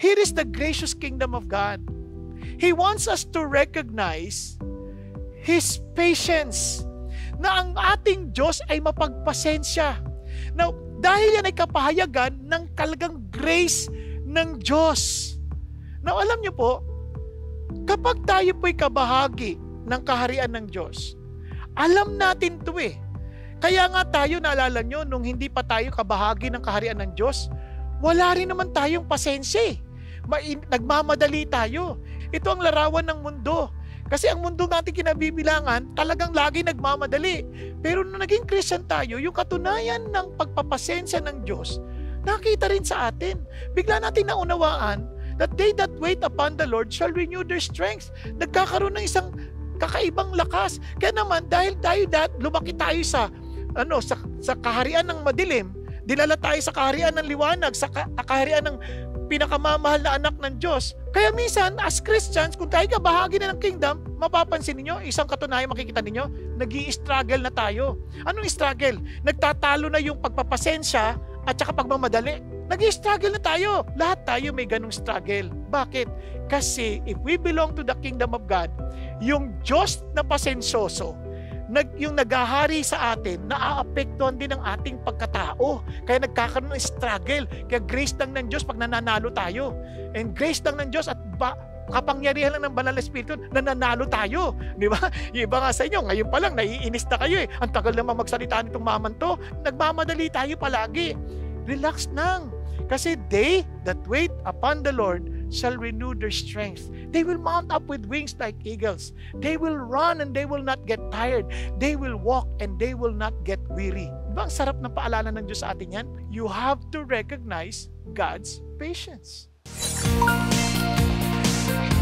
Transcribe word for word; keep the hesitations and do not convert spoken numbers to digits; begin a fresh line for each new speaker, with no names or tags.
Here is the gracious kingdom of God. He wants us to recognize His patience, na ang ating Diyos ay mapagpasensya. Now, dahil yan ay kapahayagan ng talagang grace ng Diyos. Now, alam niyo po, kapag tayo po'y kabahagi ng kaharian ng Diyos, alam natin ito eh. Kaya nga tayo, naalala nyo, nung hindi pa tayo kabahagi ng kaharian ng Diyos, wala rin naman tayong pasensya eh. Nagmamadali tayo. Ito ang larawan ng mundo. Kasi ang mundo natin kinabibilangan, talagang lagi nagmamadali. Pero nung naging Christian tayo, yung katunayan ng pagpapasensya ng Diyos, nakita rin sa atin. Bigla natin naunawaan that they that wait upon the Lord shall renew their strength. Nagkakaroon ng isang kakaibang lakas. Kaya naman, dahil tayo dat, lumaki tayo sa, ano, sa, sa kaharian ng madilim, dinala tayo sa kaharian ng liwanag, sa kaharian ng pinakamamahal na anak ng Diyos. Kaya minsan, as Christians, kung tayo kabahagi na ng kingdom, mapapansin ninyo, isang katunayan makikita ninyo, nag-i-struggle na tayo. Anong struggle? Nagtatalo na yung pagpapasensya at saka pagmamadali. Nag-i-struggle na tayo. Lahat tayo may ganong struggle. Bakit? Kasi if we belong to the kingdom of God, yung Diyos na pasensyoso, nag, yung naghahari sa atin, naaapektuhan din ang ating pagkatao. Kaya nagkakaroon ng struggle. Kaya grace lang ng Diyos pag nananalo tayo. And grace lang ng Diyos at ba, kapangyarihan lang ng Banal na Espiritu, nananalo tayo. Di ba? Yung iba nga sa inyo, ngayon pa lang, naiinis na kayo eh. Ang tagal naman magsalita nitong maman to. Nagmamadali tayo palagi. Relax lang. Kasi they that wait upon the Lord shall renew their strength. They will mount up with wings like eagles. They will run and they will not get tired. They will walk and they will not get weary. Diba ang sarap ng paalala ng Diyos sa atin yan? You have to recognize God's patience.